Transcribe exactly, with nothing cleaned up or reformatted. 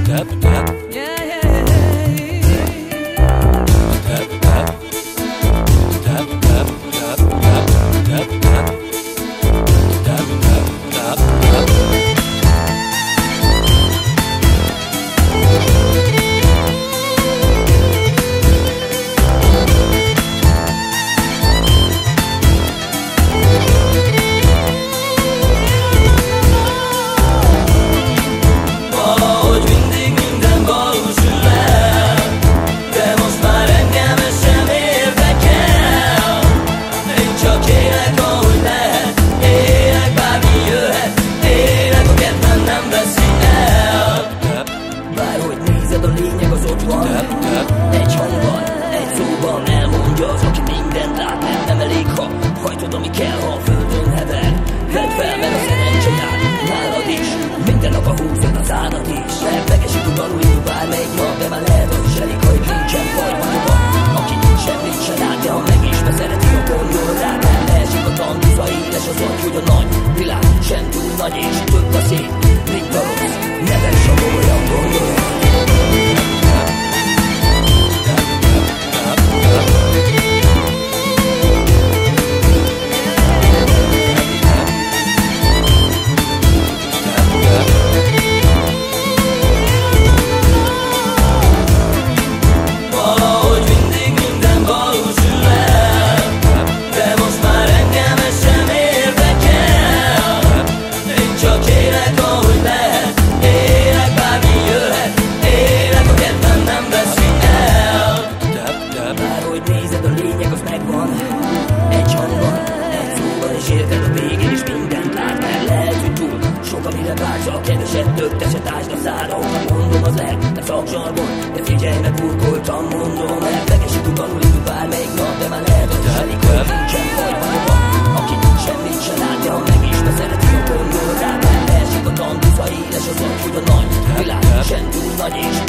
Egy hangban, egy szóban elmondja az, aki mindent lát. Nem, nem elég, ha hajtod, ami kell, ha a földön hever. Vedd fel, mert a szerencse jár nálad is. Minden nap a húzod az állat is. Elfegesik a tanuljuk bármelyik nap, de már lehet, hogy is elég, hogy nincsen fajtva. Aki semmit se lát, de ha meg is beszereti, a gondol rá. Leesik a tanduza, éles az agy, hogy a nagy világ sem túl nagy, és több a szép. Mit a rossz, neves a olyan gondolat. Egy hangban, egy szóval is érted a végén, és mindent lát, mert lehet, hogy túl sok, amire vársz, a keveset több, te se tásd a szára. Ha mondom, az lehet, nem szaksargon, de figyelj meg, burkoltam, mondom. Elfegesik, tanuljuk bármelyik nap, de már lehet, hogy elég, hogy nincsen fajta. Aki semmit se lát, de ha meg is beszereti, a gondol rá. Leesik a tanduza, éles az agy, hogy a nagy világ sem túl nagy, és